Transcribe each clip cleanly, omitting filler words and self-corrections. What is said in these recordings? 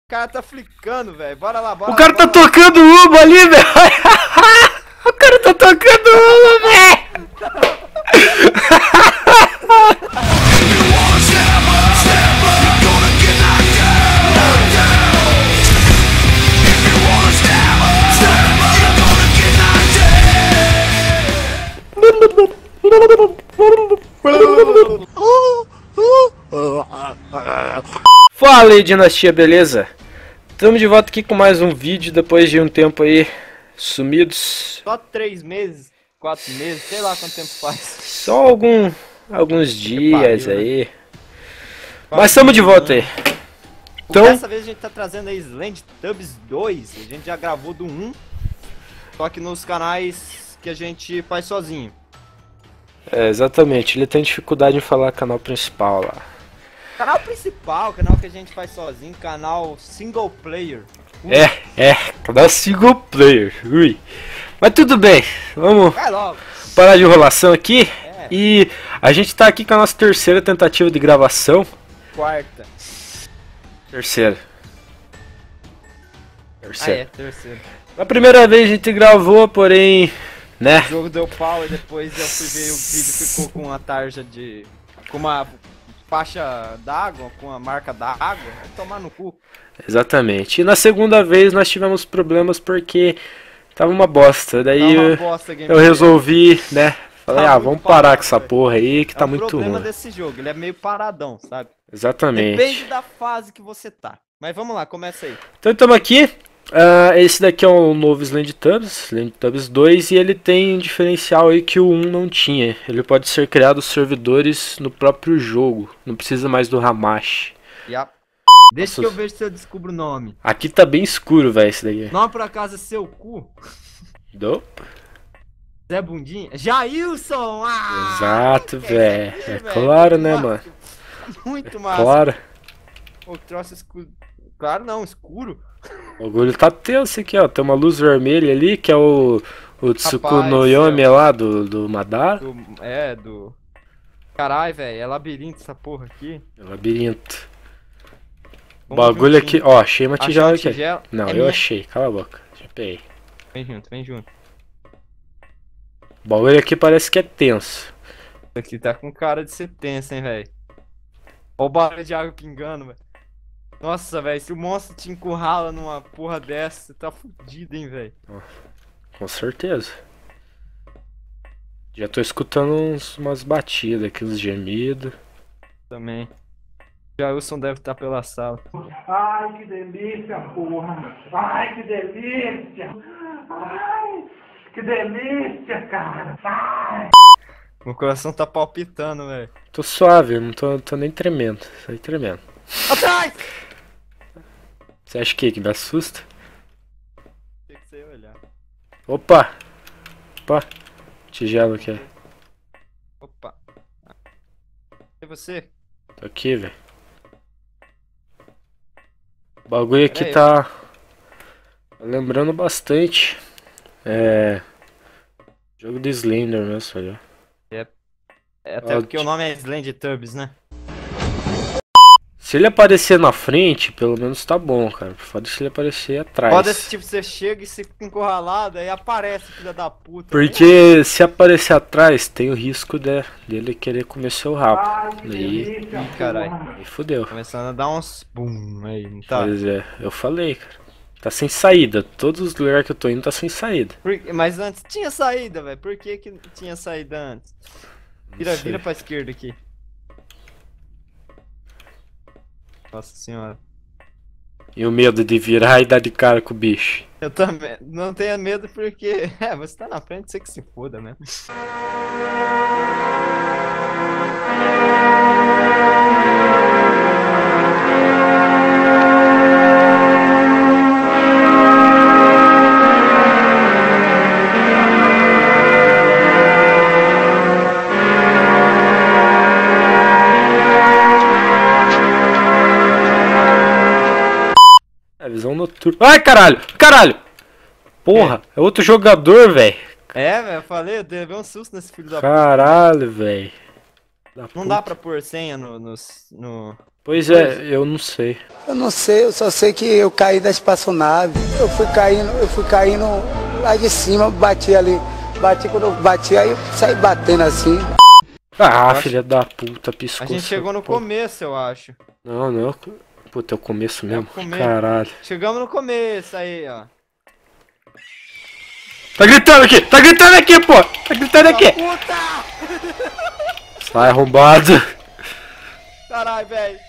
O cara tá flicando, velho. Bora lá, bora O lá. cara tá bora lá. tocando Uba ali, velho. O cara tá tocando Uba, velho. Fala aí, Dinastia, beleza? Estamos de volta aqui com mais um vídeo depois de um tempo aí sumidos. Só 3 meses, 4 meses, sei lá quanto tempo faz. Só alguns dias pariu, aí. Mas estamos de volta aí. Então, Dessa vez a gente tá trazendo aí Slendytubbies 2. A gente já gravou do 1. Só que nos canais que a gente faz sozinho. exatamente, ele tem dificuldade em falar canal principal lá. Canal principal, canal que a gente faz sozinho, canal single player. Canal single player. Ui. Mas tudo bem, vamos Vai logo. parar de enrolação aqui. É. E a gente tá aqui com a nossa terceira tentativa de gravação. Quarta. Terceira. Ah, é, terceiro. A primeira vez a gente gravou, porém, né? O jogo deu pau e depois eu fui ver o vídeo, ficou com uma tarja de... com uma faixa d'água, com a marca da água. Vai tomar no cu. Exatamente. E na segunda vez nós tivemos problemas porque tava uma bosta. Daí Tá uma bosta a eu gameplay. resolvi, né? Falei, Tá vamos muito parar parado, com essa velho. porra aí que É tá o muito problema ruim. desse jogo, ele é meio paradão, sabe? Exatamente. Depende da fase que você tá. Mas vamos lá, começa aí. Então estamos aqui. Esse daqui é o novo Slendytubbies 2, e ele tem um diferencial aí que o 1 não tinha. Ele pode ser criado servidores no próprio jogo, não precisa mais do Hamashi. Yep. Deixa Nossa. que eu vejo se eu descubro o nome. Aqui tá bem escuro, velho, esse daqui. Nome por acaso é seu cu? Zé Bundinha? Jailson! Ah! Exato, que velho. esse aqui, É velho? claro, né, Nossa, mano? Muito massa. Claro. O troço escuro. Claro não, escuro. O bagulho tá tenso aqui, ó. Tem uma luz vermelha ali, que é o Tsukunoyomi lá do Madara. Do... Caralho, velho, é labirinto essa porra aqui. É o labirinto. O Vamos bagulho juntinho. aqui, ó, achei uma Achou tigela uma aqui. tigela? Não, É eu minha. achei, cala a boca. Já peguei. Vem junto, vem junto. O bagulho aqui parece que é tenso. Isso aqui tá com cara de ser tenso, hein, velho. Ó o barulho de água pingando, velho. Nossa, velho, se o monstro te encurrala numa porra dessa, você tá fudido, hein, velho. Com certeza. Já tô escutando umas batidas aqui, uns gemidos. Também. Jailson deve estar pela sala. Ai, que delícia, porra! Ai, que delícia! Ai, que delícia, cara! Ai! Meu coração tá palpitando, velho. Tô suave, não tô nem tremendo. Saí tremendo. Atrás! Você acha que me assusta? Tem que você olhar. Opa! Opa! Tigela aqui. Opa. E você? Tô aqui, velho. O bagulho aqui Pera aí, tá lembrando bastante. Jogo de Slender mesmo, olha. É até Ó, porque o nome é Slendytubbies, né? Se ele aparecer na frente, pelo menos tá bom, cara. Foda se ele aparecer atrás. Pode esse tipo, você chega e você fica encurralado, aí aparece, filha da puta. Porque se aparecer atrás, tem o risco dele querer comer seu rabo. Ai, que Aí, delícia, Ih, caralho. porra! aí fudeu. Começando a dar uns boom aí, não tá? Pois é, eu falei, cara. Tá sem saída. Todos os lugares que eu tô indo tá sem saída. Mas antes tinha saída, velho. Por que que tinha saída antes? sei. Vira pra esquerda aqui. Nossa senhora. E o medo de virar e dar de cara com o bicho. Eu também. Não tenha medo porque... É, você tá na frente, você que se foda, né? Visão noturna. Ai, caralho! Caralho! Porra, é outro jogador, velho. É, velho, eu falei, eu dei um susto nesse filho da puta. Caralho, velho. Não dá pra pôr senha no... Pois é, eu não sei. Eu não sei, eu só sei que eu caí da espaçonave. Eu fui caindo lá de cima, bati ali. Bati quando eu bati, aí eu saí batendo assim. Ah, filha da puta, piscou. A gente chegou no começo, eu acho. Não, não. Puta, é o começo mesmo. É o começo. Caralho. Chegamos no começo aí, ó. Tá gritando aqui! Tá gritando aqui, pô! Tá gritando aqui! Puta! Sai, arrombado! Caralho, velho.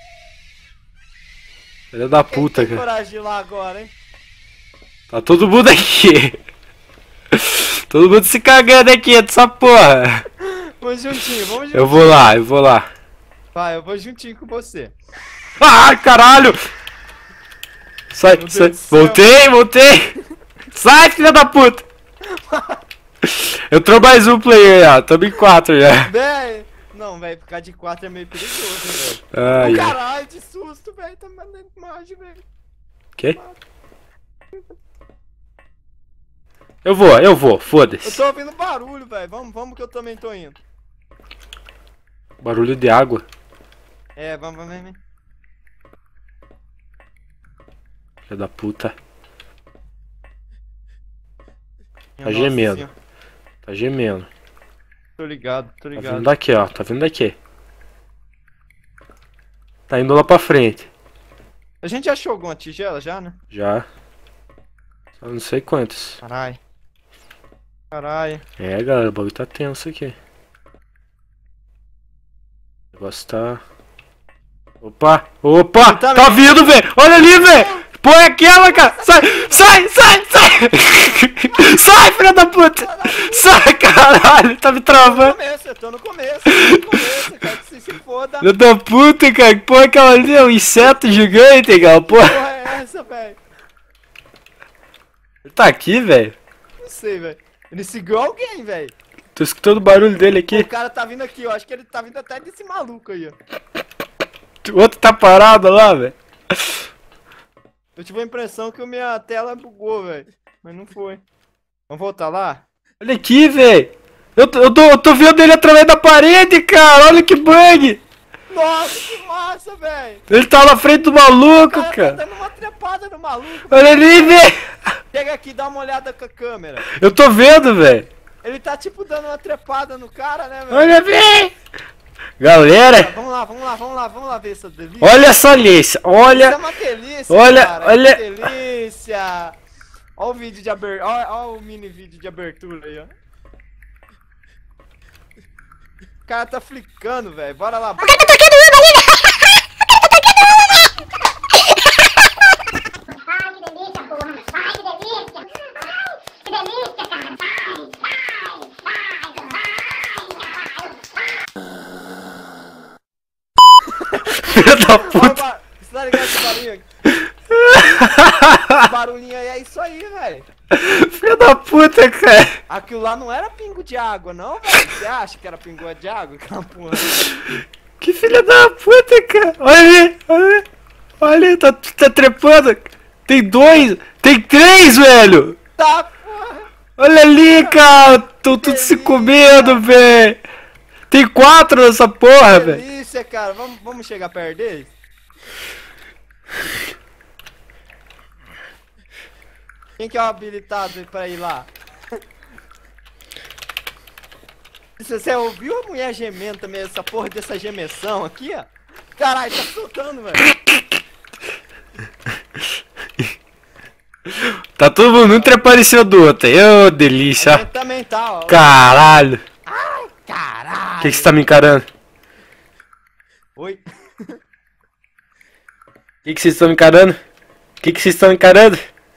Filha da Quem puta, tem cara. coragem de ir lá agora, hein? Tá todo mundo aqui. Todo mundo se cagando aqui dessa porra. Vamos juntinho, vamos juntinho. Eu vou lá, eu vou lá. Vai, eu vou juntinho com você. Ah, caralho! Sai, Meu Deus sai. do céu. Voltei! Sai, filha da puta! Entrou mais um player já, tamo em 4 já. Véi! Não, velho, ficar de 4 é meio perigoso, velho. Ai, ai. Caralho, de susto, velho. Tá mandando imagem, velho. Que? Eu vou, Eu foda-se. tô ouvindo barulho, velho. Vamos que eu também tô indo. Barulho de água. É, vamos. Filha da puta. Tá Nossa gemendo. Senhora. Tá gemendo. Tô ligado. Tá vindo daqui, ó. Tá vindo daqui. Tá indo lá pra frente. A gente achou alguma tigela já, né? Já. Só não sei quantos. Caralho. É, galera, o bagulho tá tenso aqui. O negócio tá... Opa! Opa! também. Tá vindo, velho! Olha ali, velho! Põe aquela, cara! Sai! Sai! Sai! Sai! Sai, filha da puta! Sai, caralho! Tá me travando! Eu tô no começo, quero que você se foda. Filha da puta, cara! Que porra é aquela ali? É um inseto gigante, cara! Porra! Porra é essa, velho? Ele tá aqui, velho? Não sei, velho. Ele seguiu alguém, velho. Tô escutando o barulho dele aqui. O cara tá vindo aqui, eu acho que ele tá vindo até desse maluco aí, ó. O outro tá parado lá, velho. Eu tive a impressão que a minha tela bugou, velho. Mas não foi. Vamos voltar lá? Olha aqui, velho. Eu tô vendo ele através da parede, cara. Olha que bug. Nossa, que massa, velho. Ele tá na frente do maluco, O cara tá cara. dando uma trepada no maluco. Olha ali, velho. Chega aqui, dá uma olhada com a câmera. Eu tô vendo, velho. Ele tá tipo dando uma trepada no cara, né, velho? Olha, velho. Galera, Vamos lá ver essa delícia. olha essa delícia. Isso é Olha. uma delícia, Olha, cara. olha. Que delícia. Olha o vídeo de abertura. Olha o mini vídeo de abertura aí, ó. O cara tá flicando, velho. Bora lá. Filha da puta. Você tá ligado esse barulho aqui? Esse barulhinho aí é isso aí, velho. Filha da puta, cara. Aquilo lá não era pingo de água, não, velho. Você acha que era pingo de água? Aquela porra. Que filha da puta, cara. Olha ali, olha ali. Olha ali, tá trepando. Tem 2, tem 3, velho. Tá, porra. Olha ali, cara. Tão tudo se comendo, velho. Tem 4 nessa porra, velho. Delícia, cara. Vamos chegar perto deles? Quem que é o habilitado pra ir lá? Você ouviu a mulher gemendo também, essa porra dessa gemeção aqui, ó? Caralho, tá soltando, velho. Tá todo mundo um trepando em cima do outro. Ô, delícia. Ele também tá, ó. Caralho. Caralho. O que você tá me encarando? Oi? O que vocês estão me encarando? O que vocês estão encarando?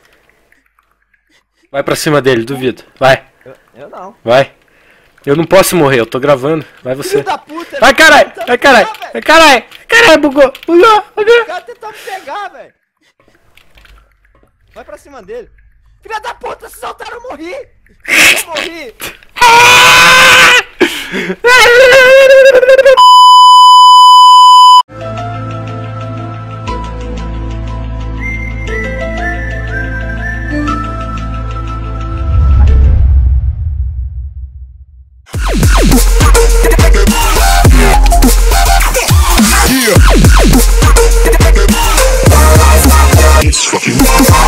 Vai pra cima dele, duvido. Vai, Eu não. vai. Eu não posso morrer, eu tô gravando. Vai você. Filho da puta. Vai, caralho! Vai, caralho! Vai, caralho! Caralho, bugou! Bugou! O cara tentou me pegar, velho. Vai pra cima dele. Filha da puta, se soltaram, eu morri. Eu morri. Yeah. Tchau.